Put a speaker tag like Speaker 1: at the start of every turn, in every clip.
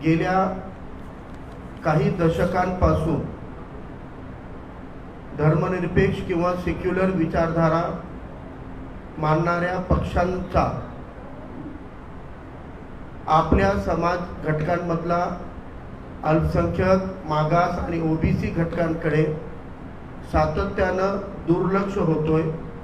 Speaker 1: गेल्या काही दशकांपासून धर्मनिरपेक्ष किंवा सेक्युलर विचारधारा मानणाऱ्या पक्षांचा आपल्या समाज घटकांमधला अल्पसंख्याक, मागास आणि ओबीसी घटकांकडे सातत्यानं दुर्लक्ष होतोय।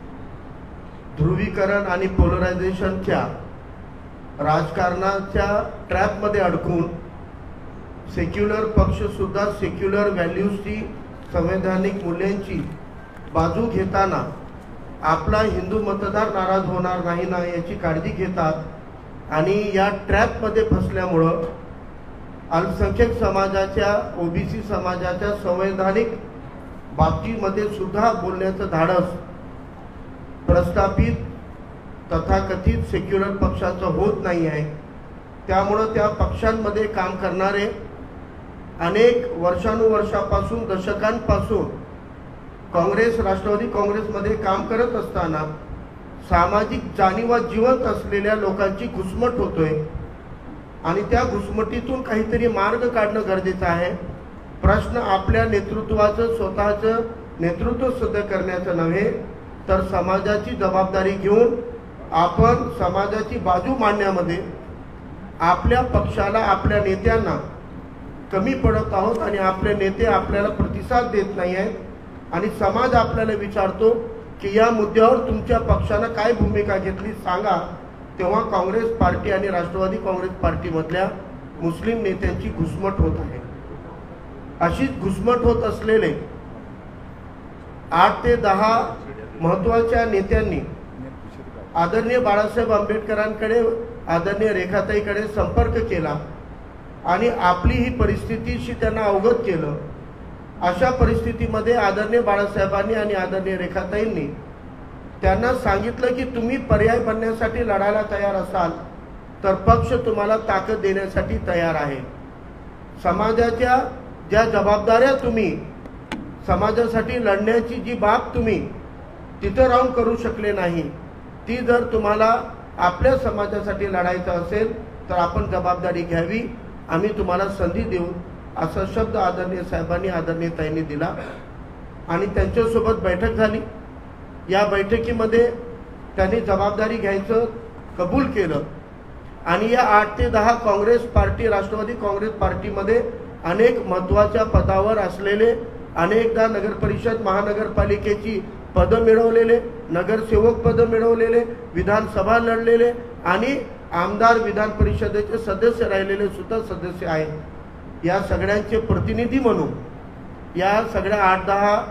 Speaker 1: ध्रुवीकरण आणि पोलरायझेशनच्या राजकारणाच्या ट्रॅपमध्ये अडकून सेक्युलर पक्ष सुद्धा सेक्युलर व्हॅल्यूजची, संवैधानिक मूल्यांची बाजू घेताना आपला हिंदू मतदार नाराज होणार नाही ना याची काळजी घेतात आणि या ट्रॅपमध्ये फसल्यामुळं अल्पसंख्याक समाजाच्या, ओबीसी समाजाच्या संवैधानिक बाबतीमध्ये सुद्धा बोलण्याचं धाडस प्रस्थापित तथाकथित सेक्युलर पक्षाचं होत नाही आहे। त्यामुळं त्या पक्षांमध्ये काम करणारे अनेक वर्षानुवर्षापासून, दशकांपासून काँग्रेस, राष्ट्रवादी काँग्रेसमध्ये काम करत असताना सामाजिक जाणीवा जिवंत असलेल्या लोकांची घुसमट होतोय आणि त्या घुसमटीतून काहीतरी मार्ग काढणं गरजेचं आहे। प्रश्न आपल्या नेतृत्वाचं, स्वतःचं नेतृत्व सिद्ध करण्याचं नव्हे, तर समाजाची जबाबदारी घेऊन आपण समाजाची बाजू मांडण्यामध्ये आपल्या पक्षाला, आपल्या नेत्यांना कमी पडत आहोत आणि आपले नेते आपल्याला प्रतिसाद देत नाही आहेत आणि समाज आपल्याला विचारतो की या मुद्द्यावर तुमच्या पक्षानं काय भूमिका घेतली सांगा। तेव्हा काँग्रेस पार्टी आणि राष्ट्रवादी काँग्रेस पार्टीमधल्या मुस्लिम नेत्यांची घुसमट होत आहे। अशीच घुसमट होत असलेले 8 ते 10 महत्त्वाच्या नेत्यांनी आदरणीय बाळासाहेब आंबेडकरांकडे, आदरणीय रेखाताईकडे संपर्क केला आणि आपली ही परिस्थितीशी त्यांना अवगत केलं। अशा परिस्थितीमध्ये आदरणीय बाळासाहेबांनी आणि आदरणीय रेखाताईंनी त्यांना सांगितलं की तुम्ही पर्याय बनण्यासाठी लढायला तयार असाल तर पक्ष तुम्हाला ताकद देण्यासाठी तयार आहे। समाजाच्या ज्या जबाबदाऱ्या तुम्ही, समाजासाठी लढण्याची जी बाब तुम्ही तिथं राहून करू शकले नाही, ती जर तुम्हाला आपल्या समाजासाठी लढायचं असेल तर आपण जबाबदारी घ्यावी, आम्ही तुम्हाला संधी देऊ, असा शब्द आदरणीय साहेबांनी, आदरणीय ताईंनी दिला आणि त्यांच्यासोबत बैठक झाली। या बैठकीमध्ये त्यांनी जबाबदारी घ्यायचं कबूल केलं आणि या 8 ते 10 काँग्रेस पार्टी, राष्ट्रवादी काँग्रेस पार्टीमध्ये अनेक महत्त्वाच्या पदावर असलेले, अनेकदा नगर परिषद, महानगरपालिकेची पदं मिळवलेले, नगरसेवक पदं मिळवलेले, विधानसभा लढलेले आणि आमदार, विधान परिषदेचे सदस्य राहिलेले सुद्धा सदस्य आहेत। या सगळ्यांचे प्रतिनिधी म्हणून, या सगळ्या 8-10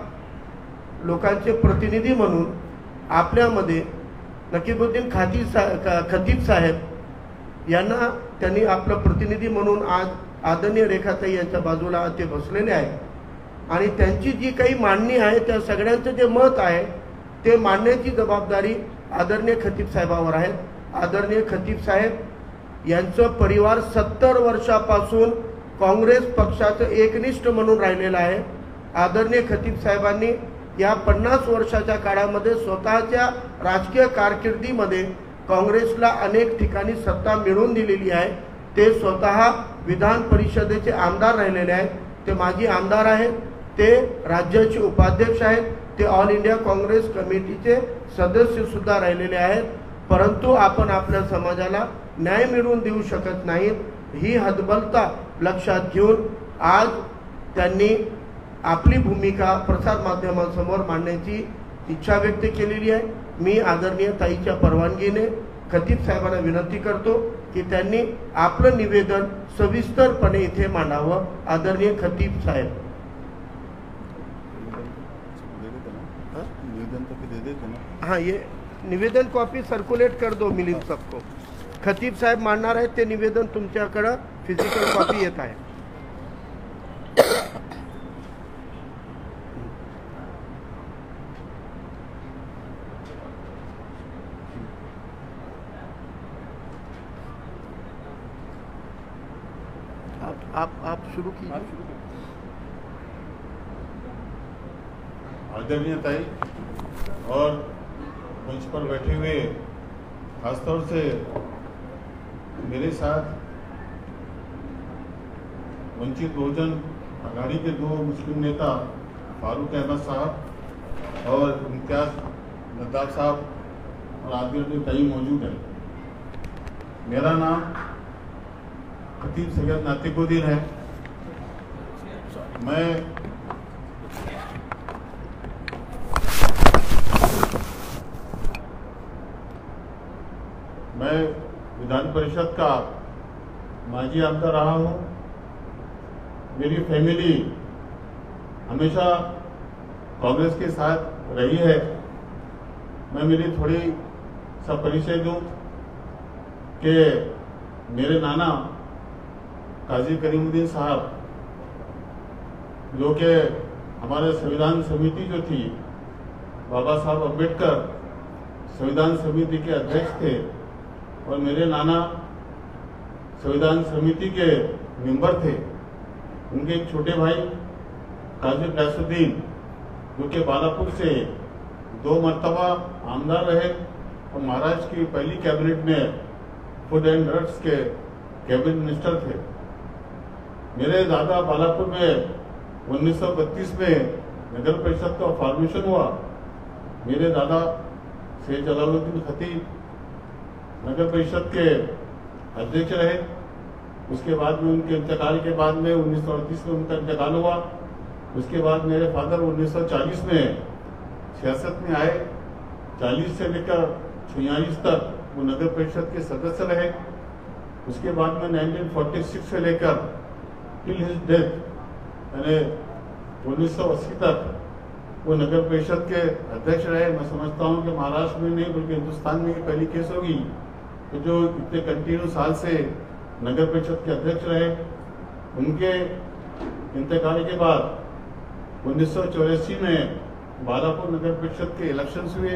Speaker 1: लोकांचे प्रतिनिधी म्हणून आपल्यामध्ये नकीबुद्दीन खतीब साहेब यांना त्यांनी आपलं प्रतिनिधी म्हणून आज आदरणीय रेखाताई यांच्या बाजूला ते बसलेले आहेत आणि त्यांची जी काही मांडणी आहे, त्या सगळ्यांचं जे मत आहे ते मांडण्याची जबाबदारी आदरणीय खतीब साहेबांवर आहे। आदरणीय खतीब साहेब यांचं परिवार 70 वर्षापासून काँग्रेस पक्षाचं एकनिष्ठ म्हणून राहिलेलं आहे। आदरणीय खतीब साहेबांनी या 50 वर्षाच्या काळामध्ये स्वतःच्या राजकीय कारकिर्दीमध्ये काँग्रेसला अनेक ठिकाणी सत्ता मिळवून दिलेली आहे। ते स्वतः विधान परिषदेचे आमदार राहिलेले आहेत, ते माजी आमदार आहेत, ते राज्याचे उपाध्यक्ष आहेत, ते ऑल इंडिया काँग्रेस कमिटीचे सदस्य सुद्धा राहिलेले आहेत। परंतु आपण आपल्या समाजाला न्याय मिळवून देऊ शकत नाहीत, ही हतबलता लक्षात घेऊन आज त्यांनी आपली भूमिका प्रसार माध्यमांसमोर मांडण्याची इच्छा व्यक्त केलेली आहे। मी आदरणीय ताईच्या परवानगीने खतीब साहेबांना विनंती करतो की त्यांनी आपलं निवेदन सविस्तरपणे इथे मांडावं। आदरणीय खतीब साहेब। हाँ, ये निवेदन कॉपी सर्कुलेट कर दो मिलिंद सबको। खतीब साहेब मांडणार आहेत ते निवेदन तुमच्याकडे फिजिकल कॉपी येत आहे। आप शुरू कीजिए।
Speaker 2: आदरणीय ताई और मंच पर बैठे हुए, खासतौर से मेरे साथ वंचित बहुजन आघाड़ी के 2 मुस्लिम नेता फारूक अहमद साहब और इम्तियाज नद्दाफ साहब और आदि कई मौजूद हैं। मेरा नाम खतीब सैयद नातिकुद्दीन है। मैं विधान परिषद का माजी आमदार रहा हूँ। मेरी फैमिली हमेशा कांग्रेस के साथ रही है। मैं मेरी थोड़ी सा परिचय दूं कि मेरे नाना काजी करीमुद्दीन साहब, जो कि हमारे संविधान समिति जो थी, बाबा साहब अम्बेडकर संविधान समिति के अध्यक्ष थे, और मेरे नाना संविधान समिति के मेंबर थे। उनके एक छोटे भाई काजी गयासुद्दीन, जो कि बालापुर से 2 मरतबा आमदार रहे और महाराष्ट्र की पहली कैबिनेट में फूड एंड ड्रग्स के कैबिनेट मिनिस्टर थे। मेरे दादा बालापुर में 1932 में नगर परिषद का फॉर्मेशन हुआ। मेरे दादा सैयद जलालुद्दीन खतीब नगर परिषद के अध्यक्ष रहे। उसके बाद में उनके इंतकाल के बाद में 1938 में उनका इंतकाल हुआ। उसके बाद मेरे फादर 1940 में सियासत में आए। 40 से लेकर 46 तक वो नगर परिषद के सदस्य रहे। उसके बाद में 1946 से लेकर टिल हिज डेथ यानी 1980 तक वो नगर परिषद के अध्यक्ष रहे। मैं समझता हूँ कि महाराष्ट्र में नहीं बल्कि हिंदुस्तान में ये पहली केस होगी तो जो इतने कंटिन्यू साल से नगर परिषद के अध्यक्ष रहे। उनके इंतकाल के बाद 1984 में बालापुर नगर परिषद के इलेक्शंस हुए।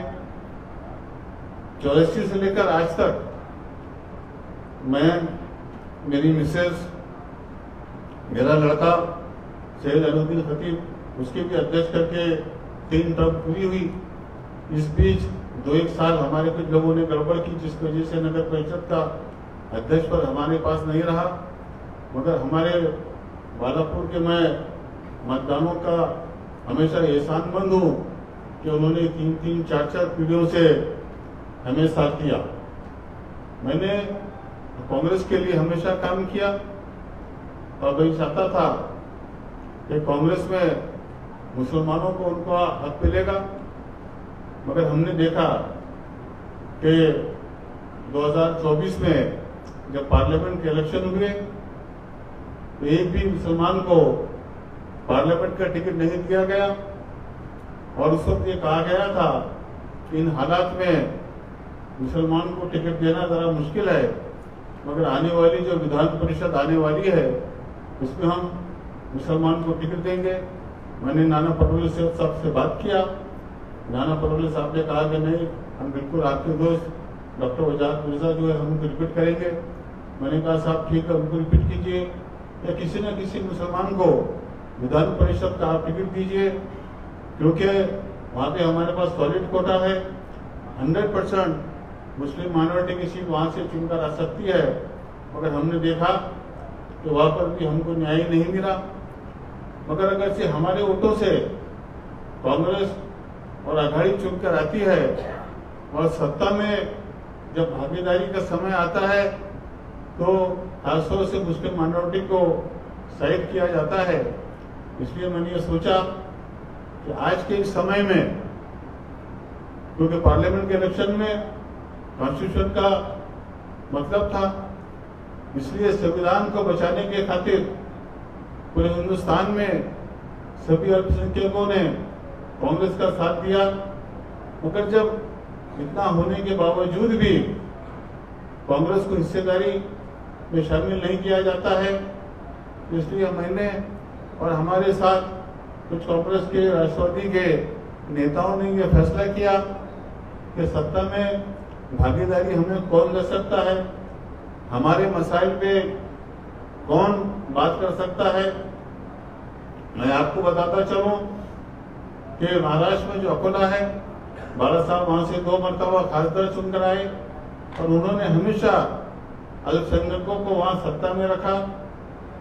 Speaker 2: 84 से लेकर आज तक मैं, मेरी मिसेज, मेरा लड़का सैयद अलुद्दीन खतीब, उसके भी अध्यक्ष करके 3 टर्म पूरी हुई। इस बीच 2-1 साल हमारे कुछ लोगों ने गड़बड़ की, जिसकी वजह से नगर परिषद का अध्यक्ष पर हमारे पास नहीं रहा। मगर हमारे बालापुर के मैं मतदानों का हमेशा एहसानमंद हूँ कि उन्होंने 3-3, 4-4 पीढ़ियों से हमें साथ दिया। मैंने कांग्रेस के लिए हमेशा काम किया और मैं चाहता था कि कांग्रेस में मुसलमानों को उनका हक मिलेगा। मगर हमने देखा कि 2024 में जब पार्लियामेंट के इलेक्शन हुए तो एक भी मुसलमान को पार्लियामेंट का टिकट नहीं दिया गया। और उस वक्त ये कहा गया था कि इन हालात में मुसलमान को टिकट देना जरा मुश्किल है, मगर आने वाली जो विधान परिषद आने वाली है उसमें हम मुसलमान को टिकट देंगे। मैंने नाना पटोले साहब से बात किया। नाना पटोले साहब ने कहा कि नहीं, हम बिल्कुल आपके दोस्त डॉक्टर वजाद मिर्जा जो है हम उनको रिपीट करेंगे। मैंने कहा साहब ठीक है, उनको रिपीट कीजिए या किसी न किसी मुसलमान को विधान परिषद का आप टिकट दीजिए, क्योंकि वहाँ पे हमारे पास सॉलिड कोटा है। 100% मुस्लिम माइनॉरिटी की सीट वहाँ से चुनकर आ सकती है। मगर हमने देखा कि वहाँ पर भी हमको न्याय नहीं मिला। मगर अगर से हमारे वोटों से कांग्रेस और आघाड़ी चुनकर आती है और सत्ता में जब भागीदारी का समय आता है तो खासतौर से मुस्लिम माइनॉरिटी को साइड किया जाता है। इसलिए मैंने ये सोचा कि आज के इस समय में, क्योंकि पार्लियामेंट के इलेक्शन में कॉन्स्टिट्यूशन का मतलब था, इसलिए संविधान को बचाने के खातिर पूरे हिंदुस्तान में सभी अल्पसंख्यकों ने कांग्रेस का साथ दिया। मगर जब इतना होने के बावजूद भी कांग्रेस को हिस्सेदारी में शामिल नहीं किया जाता है, इसलिए मैंने और हमारे साथ कुछ कांग्रेस के, राष्ट्रवादी के नेताओं ने यह फैसला किया कि सत्ता में भागीदारी हमें कौन दे सकता है, हमारे मसाइल पे कौन बात कर सकता है। मैं आपको बताता चलूं कि महाराष्ट्र में जो अकोला है, बाला साहब वहां से 2 मरतबा खासदार चुनकर आए और उन्होंने हमेशा अल्पसंख्यकों को वहां सत्ता में रखा।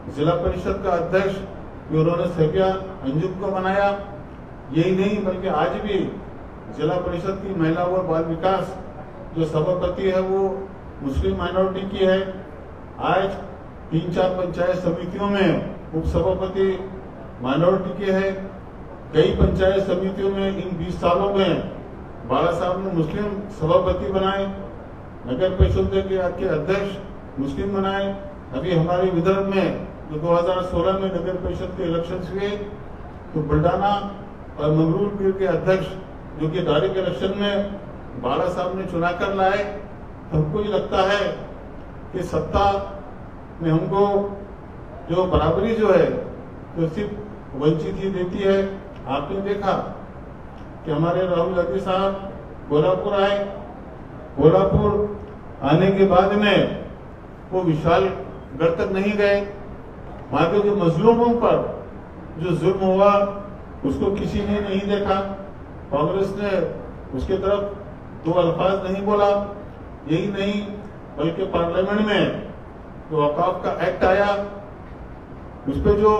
Speaker 2: जिला परिषद का अध्यक्ष भी उन्होंने सफिया अंजुम को बनाया। यही नहीं बल्कि आज भी जिला परिषद की महिला व बाल विकास जो सभापति है वो मुस्लिम माइनॉरिटी की है। आज 3-4 पंचायत समितियों में उप सभापति माइनॉरिटी के है। कई पंचायत समितियों में इन 20 सालों में बाला साहब ने मुस्लिम सभापति बनाए, नगर परिषद के अध्यक्ष मुस्लिम बनाए। अभी हमारे विदर्भ में जो 2016 में नगर परिषद के इलेक्शन हुए तो बुल्ढाना और मंगरूर के अध्यक्ष जो कि डायरेक्ट इलेक्शन में बाला साहब ने चुना कर लाए। हमको ये लगता है कि सत्ता में हमको जो बराबरी जो है तो सिर्फ वंचित ही देती है। आपने देखा कि हमारे राहुल गांधी साहब कोल्हापुर आए, कोल्हापुर आने के बाद में वो विशालगढ़ तक नहीं गए। वहां के जो मजलूमों पर जो जुल्म हुआ उसको किसी ने नहीं देखा। कांग्रेस ने उसके तरफ 2 अल्फाज नहीं बोला। यही नहीं बल्कि पार्लियामेंट में जो औकाफ का एक्ट आया उस पर जो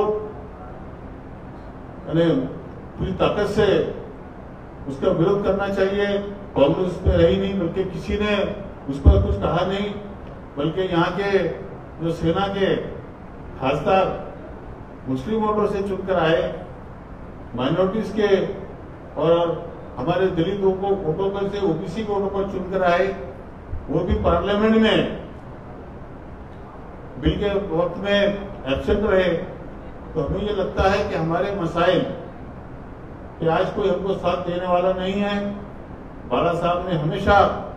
Speaker 2: पूरी ताकत से उसका विरोध करना चाहिए, कांग्रेस उस पर रही नहीं, बल्कि किसी ने उस पर कुछ कहा नहीं। बल्कि यहाँ के जो सेना के खासदार मुस्लिम वोटों से चुनकर आए, माइनॉरिटीज के और हमारे दलित वोटों पर से ओबीसी वोटों पर चुनकर आए, वो भी पार्लियामेंट में बिल के वक्त में एब्सेंट रहे। तो हमें ये लगता है कि हमारे मसाइल कि आज कोई हमको साथ देने वाला नहीं है। बाला साहब ने हमेशा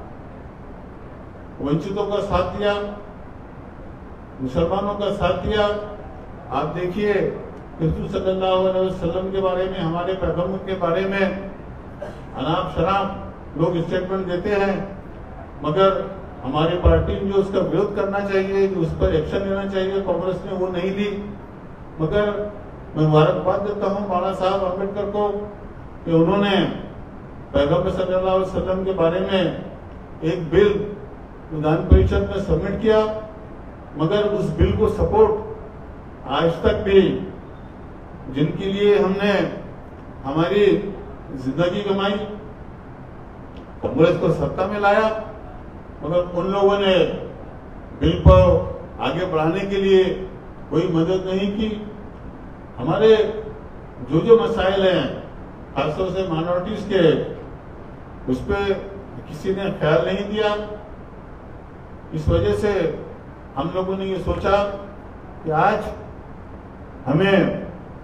Speaker 2: वंचितों का साथ दिया, मुसलमानों का साथ दिया। आप देखिए हुजूर सल्लल्लाहु अलैहि वसल्लम के बारे में, हमारे पैगंबर के बारे में अनाप शराब लोग स्टेटमेंट देते हैं, मगर हमारी पार्टी में जो उसका विरोध करना चाहिए, जो उस पर एक्शन लेना चाहिए, कांग्रेस ने वो नहीं ली। मगर मैं मुबारकबाद देता हूं बाला साहब अम्बेडकर को कि उन्होंने पैगंबर सल्लल्लाहु अलैहि वसल्लम के बारे में एक बिल विधान परिषद में सबमिट किया, मगर उस बिल को सपोर्ट आज तक भी जिनके लिए हमने हमारी जिंदगी गंवाई, कांग्रेस को सत्ता में लाया, मगर उन लोगों ने बिल को आगे बढ़ाने के लिए कोई मदद नहीं की। हमारे जो मसाइल हैं खासतौर से माइनॉरिटीज के, उस पर किसी ने ख्याल नहीं दिया। इस वजह से हम लोगों ने ये सोचा कि आज हमें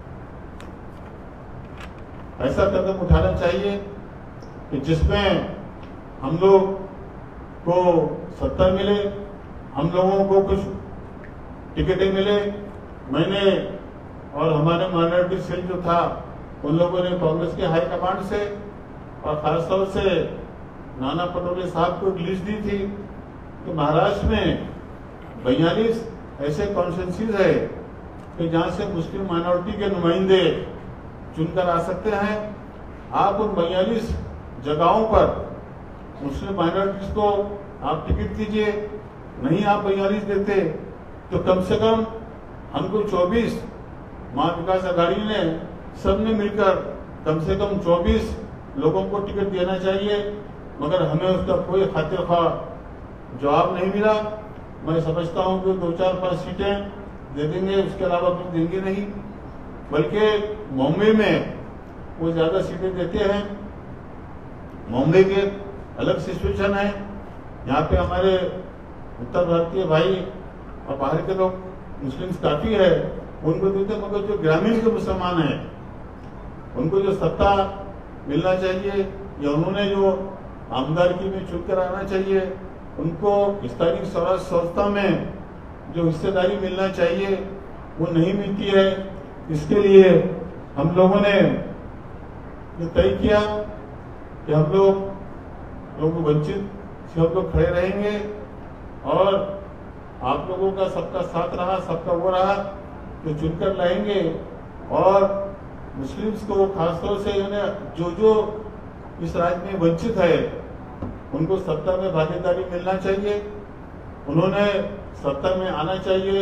Speaker 2: ऐसा कदम उठाना चाहिए कि जिसमें हम लोग को सत्ता मिले, हम लोगों को कुछ टिकटें मिले। मैंने और हमारे माइनॉरिटी सेल जो था उन लोगों ने कांग्रेस के हाईकमांड से और खासतौर से नाना पटोले साहब को एक लिस्ट दी थी कि महाराष्ट्र में 42 ऐसे कॉन्स्टिट्यूंसीज है कि जहां से मुस्लिम माइनॉरिटी के नुमाइंदे चुनकर आ सकते हैं। आप उन 42 जगहों पर मुस्लिम माइनॉरिटीज को आप टिकट दीजिए। नहीं आप 42 देते तो कम से कम हमको 24 महा विकास आघाड़ी ने सबने मिलकर कम से कम 24 लोगों को टिकट देना चाहिए, मगर हमें उसका कोई खातिर खा जवाब नहीं मिला। मैं समझता हूं कि 2-4-5 सीटें दे देंगे, उसके अलावा कुछ देंगे नहीं। बल्कि मुंबई में वो ज्यादा सीटें देते हैं। मुंबई के अलग सिचुएशन है, यहाँ पे हमारे उत्तर भारतीय भाई और बाहर के लोग मुस्लिम्स काफी है, उनको देते, मगर जो ग्रामीण के मुसलमान हैं उनको जो सत्ता मिलना चाहिए या उन्होंने जो आमदारगी में चुनकर आना चाहिए, उनको स्थानीय स्वराज संस्था में जो हिस्सेदारी मिलना चाहिए वो नहीं मिलती है। इसके लिए हम लोगों ने ये तय किया कि हम लोग वंचित से हम लोग खड़े रहेंगे और आप लोगों का सबका साथ रहा, सबका वो रहा तो चुनकर लाएंगे। और मुस्लिम्स को खासतौर से जो इस राज्य में वंचित है उनको सत्ता में भागीदारी मिलना चाहिए, उन्होंने सत्ता में आना चाहिए।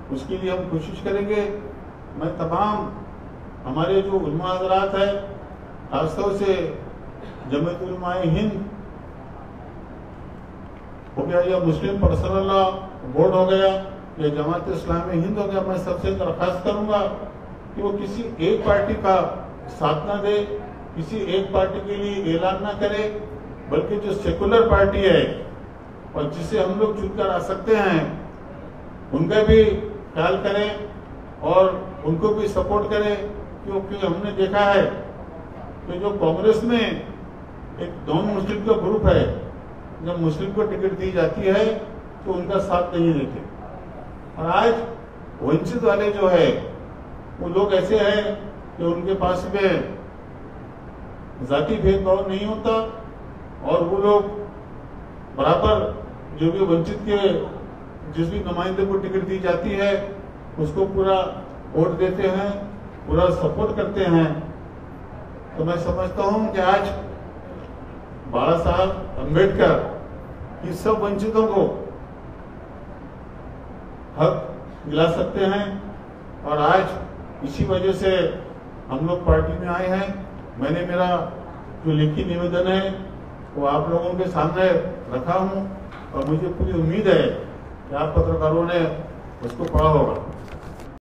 Speaker 2: उसके लिए हम कोशिश करेंगे। मैं तमाम हमारे जो उलमा हज़रात है, खासतौर से जमीयत उलमाए हिंद हो गया या मुस्लिम पर्सनल लॉ बोर्ड हो गया या जमात इस्लामी हिंद हो गया, मैं सबसे दरख्वास्त करूंगा कि वो किसी एक पार्टी का साथ ना दे, किसी एक पार्टी के लिए ऐलान ना करे, बल्कि जो सेकुलर पार्टी है और जिसे हम लोग चुनकर आ सकते हैं उनका भी ख्याल करें और उनको भी सपोर्ट करें। क्योंकि हमने देखा है कि जो कांग्रेस में एक नॉन मुस्लिम का ग्रुप है, जब मुस्लिम को टिकट दी जाती है तो उनका साथ नहीं देते। और आज वंचित वाले जो है वो लोग ऐसे हैं कि उनके पास में जाति भेदभाव नहीं होता और वो लोग बराबर जो भी वंचित के जिस भी नुमाइंदे को टिकट दी जाती है उसको पूरा वोट देते हैं, पूरा सपोर्ट करते हैं। तो मैं समझता हूं कि आज बाबा साहब अम्बेडकर इस सब वंचितों को हक दिला सकते हैं और आज इसी वजह से हम लोग पार्टी में आए हैं। मैंने मेरा जो लिखित निवेदन है वो आप लोगों के सामने रखा हूं और मुझे पूरी उम्मीद है कि आप पत्रकारों ने उसको पढ़ा होगा।